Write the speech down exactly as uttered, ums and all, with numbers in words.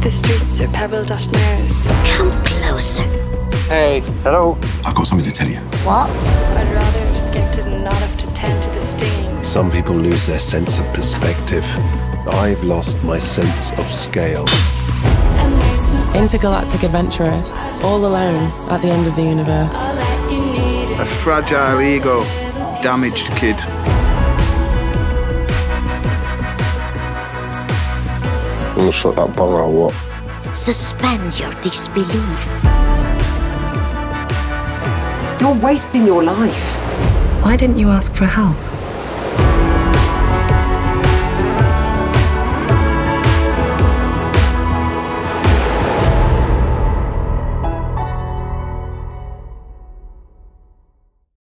The streets are pebble dust mirrors. Come closer. Hey. Hello. I've got something to tell you. What? I'd rather have skipped it and not have to tend to the sting. Some people lose their sense of perspective. I've lost my sense of scale. Intergalactic adventurers, all alone at the end of the universe. A fragile ego, damaged kid. I'm gonna shut that bong or what? Suspend your disbelief. You're wasting your life. Why didn't you ask for help?